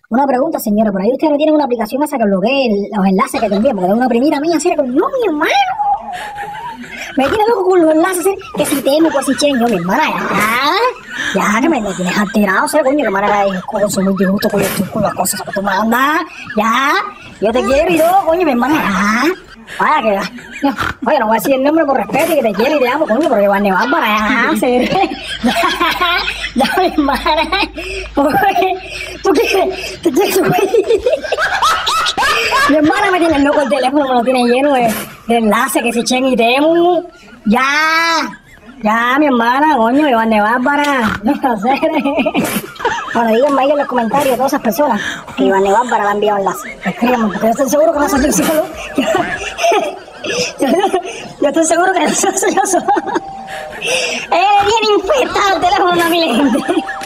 Una pregunta, señora, por ahí usted no tiene una aplicación esa que bloquee los enlaces que te envían, porque es una primita mía, así como, no, mi hermano. Me tiene loco con los enlaces, que si temo, que si chen, yo, mi hermana, ya, que me tienes alterado, ¿sabes, coño? Que manera de consumir disgusto con las cosas que tú mandas, ya, yo te quiero y todo, coño, mi hermana, ya. Vaya que oye, no voy a decir el nombre por respeto y que te quiero y te amo, coño, porque Vane Bárbara, ya, se ya, mi hermana, oye, ¿tú quieres? Mi hermana me tiene loco el teléfono, me lo tiene lleno de enlaces que se echen y temu, ya, mi hermana, coño, Iván de Bárbara, no sé. Bueno, díganme ahí en los comentarios a todas esas personas que Iván de Bárbara le ha enviado enlaces. Escríbanme, porque yo estoy seguro que no soy psicólogo. Yo estoy seguro que no soy yo solo. Viene infectado el teléfono de mi gente.